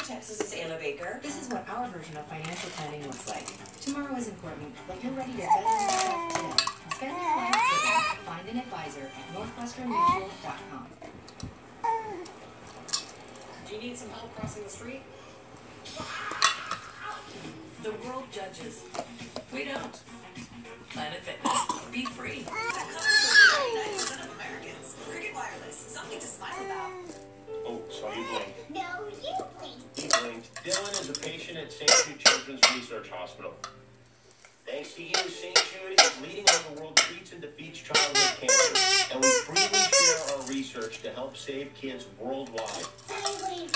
Texas is Anna Baker. This is what our version of financial planning looks like. Tomorrow is important, but you're ready to bet on yourself today. Spend your life with Find an advisor at northwesternmutual.com. Do you need some help crossing the street? The world judges. We don't. Planet Fitness. Be free. That covers 99% of Americans. Cricket Wireless. Something to smile about. Oh, so you blinked. No, you blinked. He blinked. Dylan is a patient at St. Jude Children's Research Hospital. Thanks to you, St. Jude is leading how the world treats and defeats childhood cancer. And we freely share our research to help save kids worldwide. I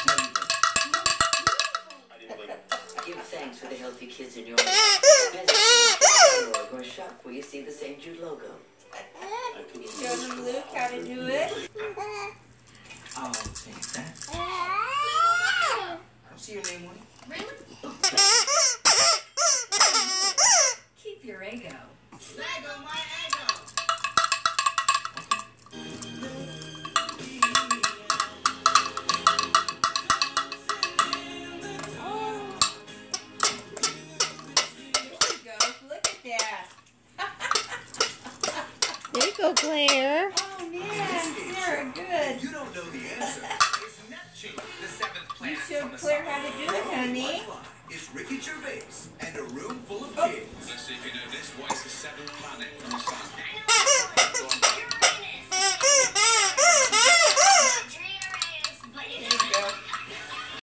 didn't blink. Give thanks for the healthy kids in your life. Visit or shop where you see the St. Jude logo. You show them Luke how to do it. Oh, take that. I'll see your name on it. Really? Keep your ego. Lego, my ego. There you go, Claire. Oh, man, Sarah, good. You don't know the answer. It's Neptune, the seventh You planet. showed Claire how to do it, honey.